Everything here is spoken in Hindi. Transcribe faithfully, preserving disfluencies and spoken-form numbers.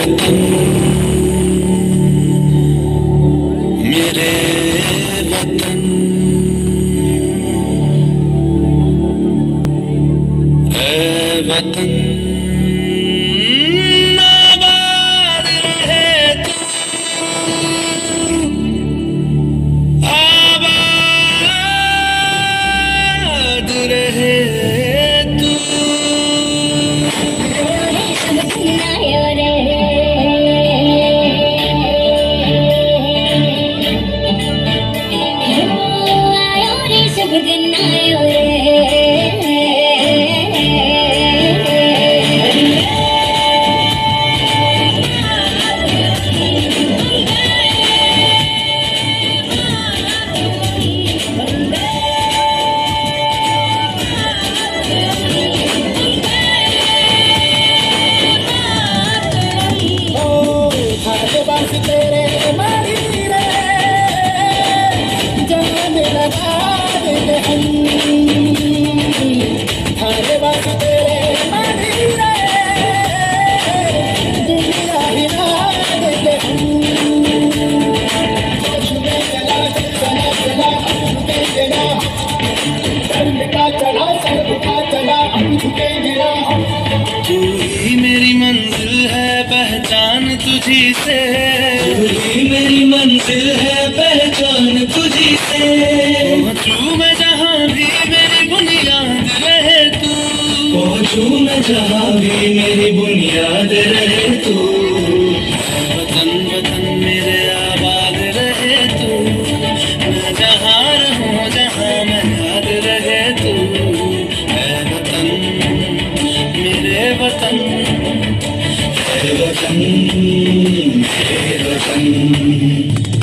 वतन मेरे वतन ऐ वतन आबाद रहे तू आबाद रहे तू तू ही मेरी मंजिल है पहचान तुझी से, तू ही मेरी मंजिल है पहचान तुझी से। पहुँचूं मैं जहाँ भी मेरी बुनियाद रहे तू, पहुँचूं मैं जहाँ भी मेरी बुनियाद रहे तू। वतन वतन मेरे आबाद रहे तू, मैं जहाँ रहूँ जहाँ मैं याद रहे तू। ऐ वतन मेरे वतन ऐ वतन मेरे वतन।